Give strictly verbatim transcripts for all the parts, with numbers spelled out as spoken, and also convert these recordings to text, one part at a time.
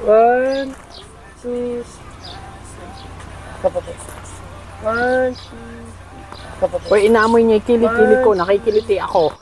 One, two, kapatid. One, two, kapatid. Uy, inaamoy niya yung kilikili ko. Nakikiliti ako.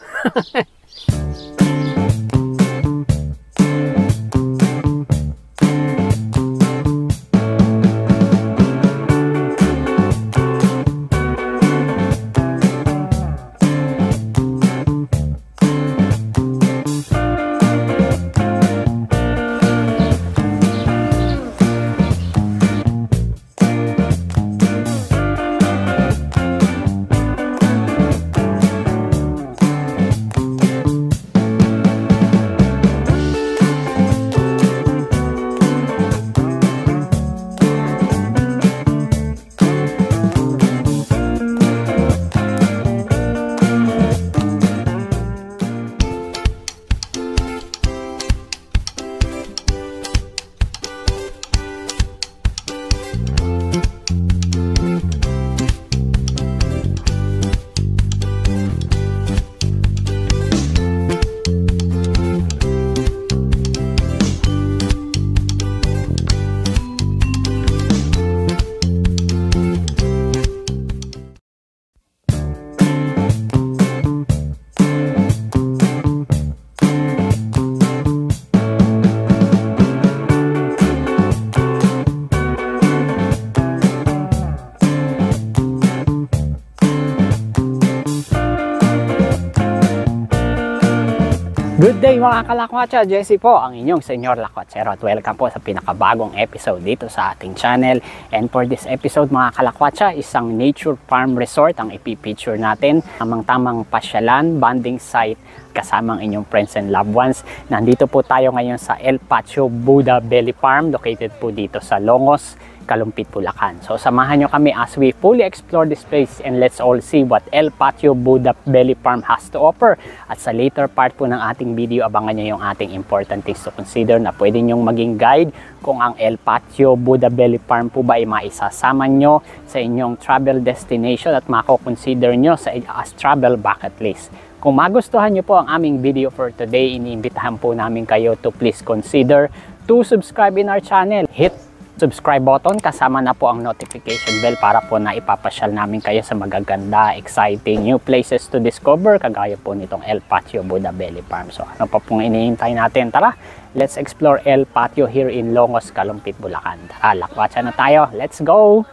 Good day mga kalakwatsa, Jesse po, ang inyong Senyor Lakwatsero at welcome po sa pinakabagong episode dito sa ating channel. And for this episode mga kalakwatsa, isang nature farm resort ang ipipicture natin. Tamang-tamang pasyalan, bonding site kasamang inyong friends and loved ones. Nandito po tayo ngayon sa El Patio Buda Belly Farm, located po dito sa Longos, Kalumpit, Bulacan. So samahan nyo kami as we fully explore this place and let's all see what El Patio Buda Belly Farm has to offer. At sa later part po ng ating video, abangan nyo yung ating important things to consider na pwede nyong maging guide kung ang El Patio Buda Belly Farm po ba ay maisasama nyo sa inyong travel destination at mako-consider nyo sa as travel bucket list. Kung magustuhan nyo po ang aming video for today, iniimbitahan po namin kayo to please consider to subscribe in our channel. Hit subscribe button kasama na po ang notification bell para po na ipapasyal namin kayo sa magaganda, exciting new places to discover kagaya po nitong El Patio Buda Belly Farm. So ano pa pong inihintay natin? Tara, let's explore El Patio here in Longos, Kalumpit, Bulacan. Tara, lakwatsa na tayo. Let's go!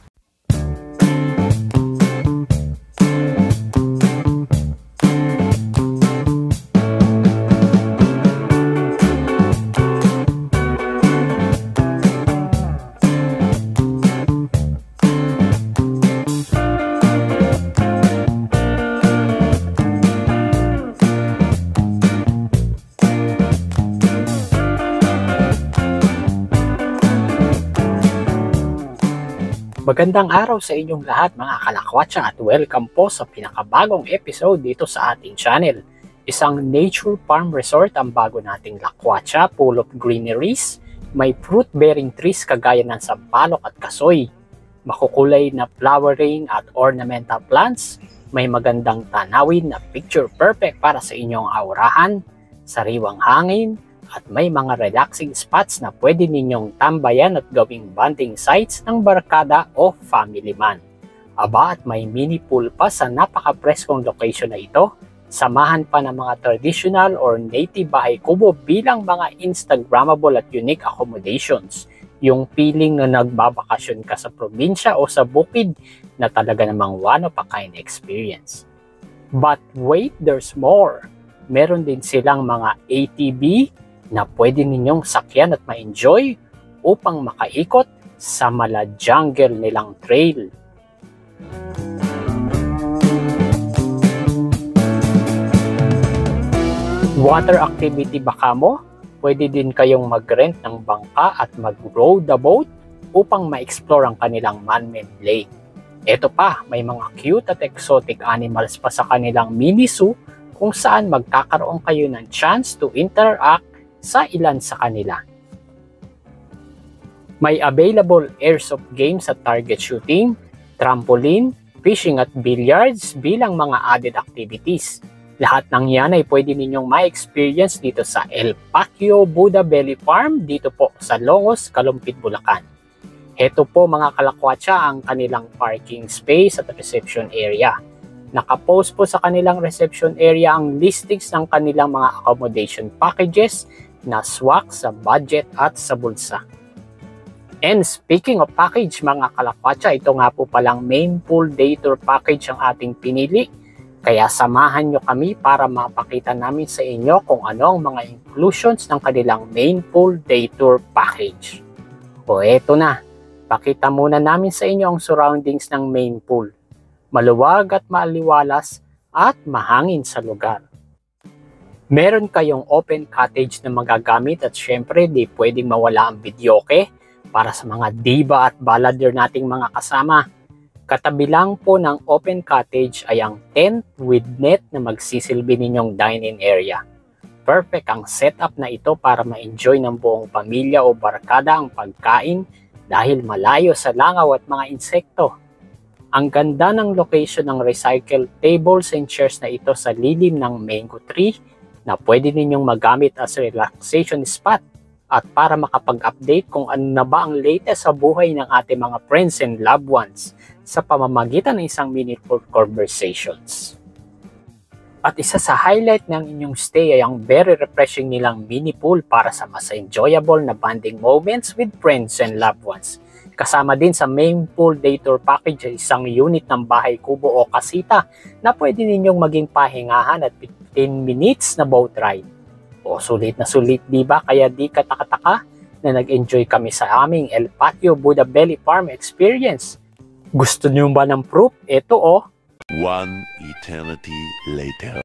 Magandang araw sa inyong lahat mga kalakwatsa at welcome po sa pinakabagong episode dito sa ating channel. Isang nature farm resort ang bago nating lakwatsa, full of greeneries, may fruit-bearing trees kagaya ng sampalok at kasoy, makukulay na flowering at ornamental plants, may magandang tanawin na picture perfect para sa inyong aurahan, sariwang hangin, at may mga relaxing spots na pwede ninyong tambayan at gawing bonding sites ng barkada o family man. Aba at may mini pool pa sa napaka-preskong location na ito. Samahan pa ng mga traditional or native bahay kubo bilang mga Instagrammable at unique accommodations. Yung feeling na nagbabakasyon ka sa probinsya o sa bukid na talaga namang one of a kind experience. But wait, there's more. Meron din silang mga A T V na pwede ninyong sakyan at ma-enjoy upang makaikot sa mala jungle nilang trail. Water activity ba kamo? Pwede din kayong mag-rent ng bangka at mag-row the boat upang ma-explore ang kanilang man-made lake. Ito pa, may mga cute at exotic animals pa sa kanilang mini zoo kung saan magkakaroon kayo ng chance to interact sa ilan sa kanila. May available airsoft games at target shooting, trampoline, fishing at billiards bilang mga added activities. Lahat ng yan ay pwede ninyong ma-experience dito sa El Patio Buda Belly Farm dito po sa Longos, Kalumpit, Bulacan. Heto po mga kalakwatsa ang kanilang parking space at reception area. Nakapost po sa kanilang reception area ang listings ng kanilang mga accommodation packages na swak sa budget at sa bulsa. And speaking of package mga kalakwatsa, ito nga po palang main pool day tour package ang ating pinili. Kaya samahan nyo kami para mapakita namin sa inyo kung ano ang mga inclusions ng kanilang main pool day tour package. O eto na, pakita muna namin sa inyo ang surroundings ng main pool. Maluwag at maaliwalas at mahangin sa lugar. Meron kayong open cottage na magagamit at syempre di pwedeng mawala ang videoke para sa mga diva at ballader nating mga kasama. Katabi lang po ng open cottage ay ang tent with net na magsisilbi ninyong dine-in area. Perfect ang setup na ito para ma-enjoy ng buong pamilya o barkada ang pagkain dahil malayo sa langaw at mga insekto. Ang ganda ng location ng recycled tables and chairs na ito sa lilim ng mango tree na pwede ninyong magamit as relaxation spot at para makapag-update kung ano na ba ang latest sa buhay ng ating mga friends and loved ones sa pamamagitan ng isang meaningful conversations. At isa sa highlight ng inyong stay ay ang very refreshing nilang mini pool para sa mas enjoyable na bonding moments with friends and loved ones. Kasama din sa main pool day tour package ay isang unit ng bahay kubo o kasita na pwede ninyong maging pahingahan at fifteen minutes na boat ride. O sulit na sulit diba? Kaya di katakataka na nag-enjoy kami sa aming El Patio Buda Belly Farm experience. Gusto niyo ba ng proof? Ito oh. One eternity later.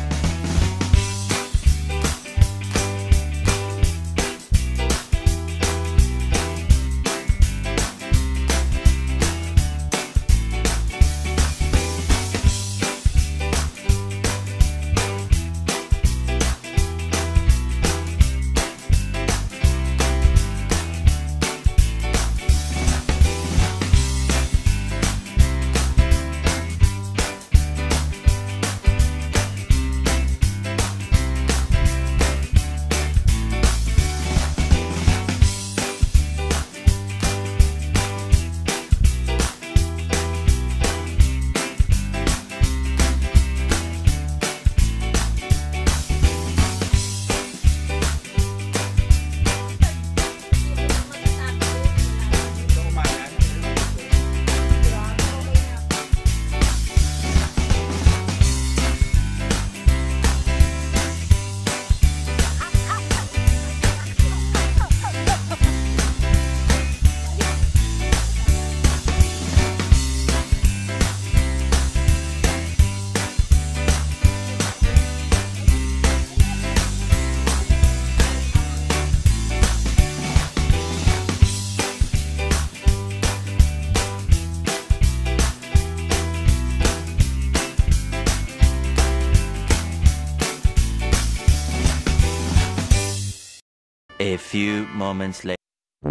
A few moments later.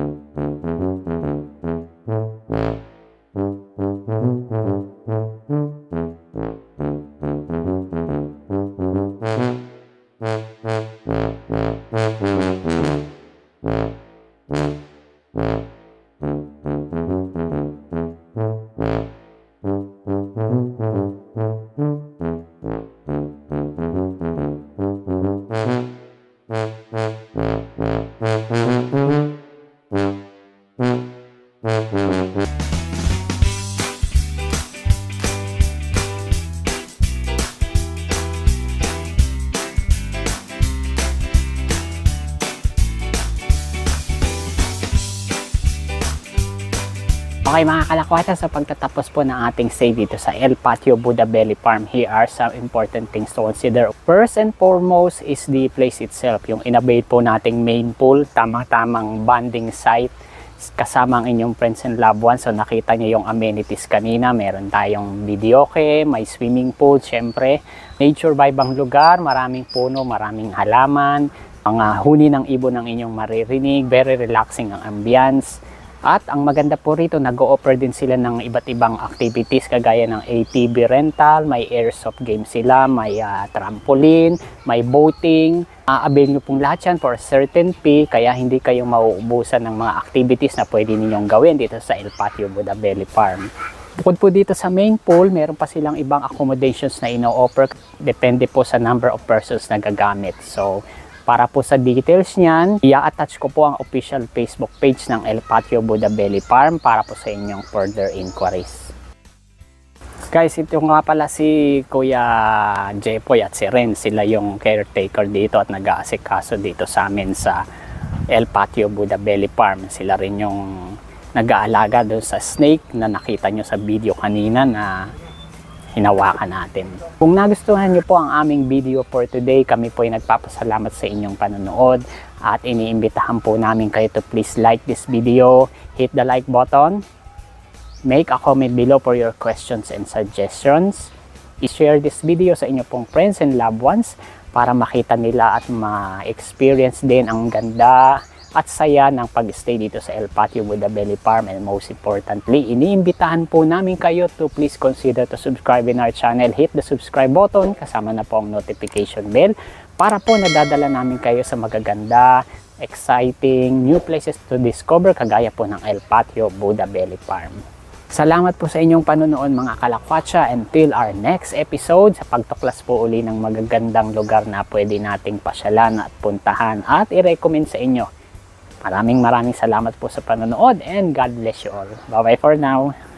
Okay mga kalakwata, sa pagtatapos po ng ating stay dito sa El Patio Buda Belly Farm, here are some important things to consider. First and foremost is the place itself, yung inabate po nating main pool, tamang-tamang bonding site kasama ang inyong friends and loved ones. So nakita niyo yung amenities kanina, meron tayong videoke, may swimming pool, syempre nature vibe ang lugar, maraming puno, maraming halaman, mga huni ng ibon ang inyong maririnig, very relaxing ang ambience. At ang maganda po rito, nag-o-offer din sila ng iba't ibang activities kagaya ng A T V rental, may airsoft game sila, may uh, trampoline, may boating. Uh, avail nyo pong lahat yan for a certain fee, kaya hindi kayong mauubusan ng mga activities na pwede ninyong gawin dito sa El Patio Buda Belly Farm. Bukod po dito sa main pool, meron pa silang ibang accommodations na ino-offer. Depende po sa number of persons na gagamit. So, para po sa details niyan, i-attach ko po ang official Facebook page ng El Patio Buda Belly Farm para po sa inyong further inquiries. Guys, ito nga pala si Kuya Jepoy at si Ren. Sila yung caretaker dito at nag-aasikaso dito sa amin sa El Patio Buda Belly Farm. Sila rin yung nag-aalaga doon sa snake na nakita nyo sa video kanina na hinawakan natin. Kung nagustuhan nyo po ang aming video for today, kami po ay nagpapasalamat sa inyong panonood at iniimbitahan po namin kayo to please like this video, hit the like button, make a comment below for your questions and suggestions, i-share this video sa inyo pong friends and loved ones para makita nila at ma-experience din ang ganda at saya ng pag-stay dito sa El Patio Buda Belly Farm. And most importantly, iniimbitahan po namin kayo to please consider to subscribe in our channel. Hit the subscribe button, kasama na po ang notification bell para po nadadala namin kayo sa magaganda, exciting, new places to discover kagaya po ng El Patio Buda Belly Farm. Salamat po sa inyong panonood mga kalakwatsa, until our next episode sa pagtuklas po uli ng magagandang lugar na pwede nating pasyalan at puntahan at i-recommend sa inyo. Maraming maraming salamat po sa panonood and God bless you all. Bye bye for now.